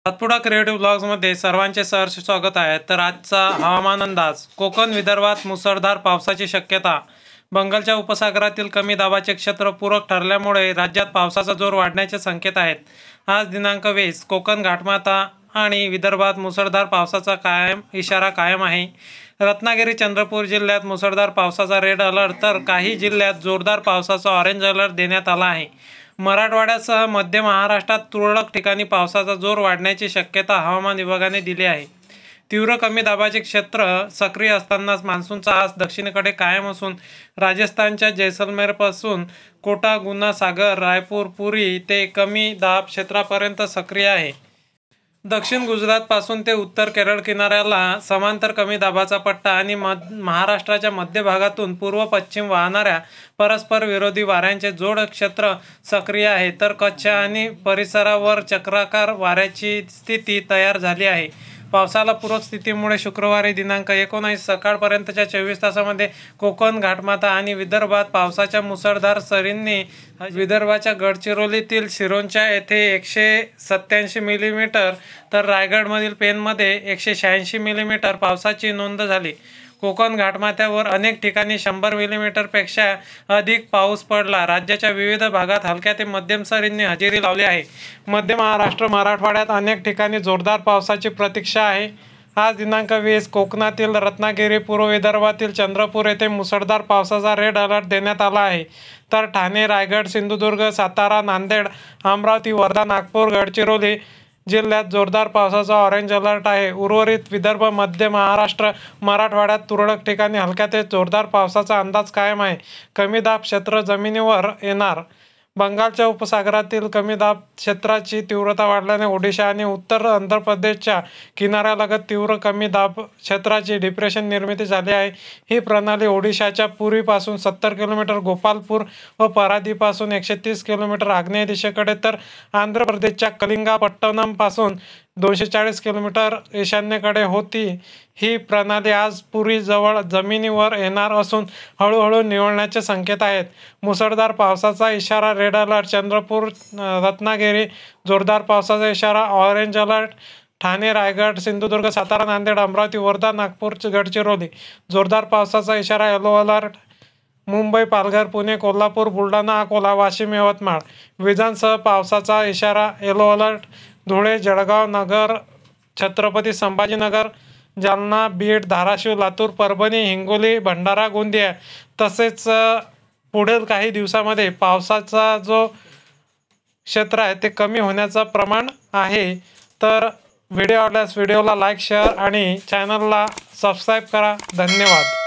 Satpura creative ब्लॉग्समध्ये सर्वांचे सहर्ष स्वागत आहे। तर आजचा हवामान अंदाज। कोकण विदर्भात मुसळधार पावसाची शक्यता। बंगालच्या उपसागरातील कमी दाबाचे क्षेत्र पूरक ठरल्यामुळे राज्यात पावसाचा जोर वाढण्याचे संकेत आहेत। आज दिनांक 20 कोकण घाटमाथा आणि विदर्भात मुसळधार पावसाचा इशारा कायम आहे। रत्नागिरी चंद्रपूर जिल्ह्यात मुसळधार पावसाचा रेड अलर्ट तर काही जिल्ह्यात जोरदार पावसाचा ऑरेंज अलर्ट देण्यात आला आहे। मराठवाड्यासह मध्य महाराष्ट्रात तुरळक ठिकाणी पावसाचा जोर वाढण्याची शक्यता हवामान विभागाने दिली आहे। तीव्र कमी दाबाचे क्षेत्र सक्रिय असतानाच मान्सूनचा आज दक्षिणेकडे कायम असून राजस्थानच्या जैसलमेरपासून कोटा, गुना, सागर, रायपूर, पुरी ते कमी दाब क्षेत्रापर्यंत सक्रिय आहे। दक्षिण गुजरातपासून ते उत्तर केरळ किनाऱ्याला समांतर कमी दाबाचा पट्टा आणि महाराष्ट्राच्या मध्य भागातून पूर्व पश्चिम वाहणाऱ्या परस्पर विरोधी वाऱ्यांचे जोड क्षेत्र सक्रिय आहे। तर कच्छ आणि परिसरावर चक्राकार वाऱ्याची स्थिती तयार झाली आहे। पावसाला पूरक स्थितीमुळे शुक्रवारी दिनांक 19 सकाळपर्यंतच्या 24 तासांमध्ये कोकण घाटमाथा आणि विदर्भात पावसाच्या मुसळधार सरींनी विदर्भाच्या गडचिरोलीतील सिरोंचा येथे 187 मिलीमीटर तर रायगडमधील पेणमध्ये 186 मिलीमीटर पावसाची नोंद झाली। कोकण घाटमाथ्यावर अनेक ठिकाणी 100 मिलीमीटरपेक्षा अधिक पाऊस पडला। राज्याच्या विविध भागात हलक्या ते मध्यम सरींनी हजेरी लावली आहे। मध्य महाराष्ट्र, मराठवाड्यात अनेक ठिकाणी जोरदार पावसाची प्रतीक्षा आहे। आज दिनांक 20 कोकणातील रत्नागिरी, पूर्व विदर्भातील चंद्रपूर येथे मुसळधार पावसाचा रेड अलर्ट देण्यात आला आहे। तर ठाणे, रायगड, सिंधुदुर्ग, सातारा, नांदेड, अमरावती, वर्धा, नागपूर, गडचिरोली जिल्ह्यात जोरदार पावसाचा ऑरेंज अलर्ट आहे। उर्वरित विदर्भ, मध्य महाराष्ट्र, मराठवाड्यात तुरळक ठिकाणी हलक्या ते जोरदार पावसाचा अंदाज कायम आहे। कमी दाब क्षेत्र जमिनीवर येणार। बंगालच्या उपसागरातील कमी दाब क्षेत्राची तीव्रता वाढल्याने ओडिशा आणि उत्तर आंध्र प्रदेशच्या किनाऱ्यालगत तीव्र कमी दाब क्षेत्राची डिप्रेशन निर्मिती झाली आहे। ही प्रणाली ओडिशाच्या पुरीपासून 70 किलोमीटर, गोपालपूर व परादीपासून 130 किलोमीटर आग्नेय दिशेकडे तर आंध्र प्रदेशच्या कलिंगापट्टणमपासून 240 किलोमीटर ईशान्येकडे होती। ही प्रणाली आज पुरीजवळ जमिनीवर येणार असून हळूहळू निवळण्याचे संकेत आहेत। मुसळधार पावसाचा इशारा रेड अलर्ट चंद्रपूर, रत्नागिरी, जोरदार पावसाचा इशारा ऑरेंज अलर्ट ठाणे, रायगड, सिंधुदुर्ग, सातारा, नांदेड, अमरावती, वर्धा, नागपूर, गडचिरोली, जोरदार पावसाचा इशारा येलो अलर्ट मुंबई, पालघर, पुणे, कोल्हापूर, बुलढाणा, अकोला, वाशिम, यवतमाळ विजांसह पावसाचा इशारा येलो अलर्ट धुळे, जळगाव, नगर, छत्रपती संभाजीनगर, जालना, बीड, धाराशिव, लातूर, परभणी, हिंगोली, भंडारा, गोंदिया तसेच पुढील काही दिवसामध्ये पावसाचा जो क्षेत्र आहे ते कमी होण्याचं प्रमाण आहे। तर व्हिडिओ आवडल्यास व्हिडिओला लाईक, शेअर आणि चॅनलला सबस्क्राईब करा। धन्यवाद।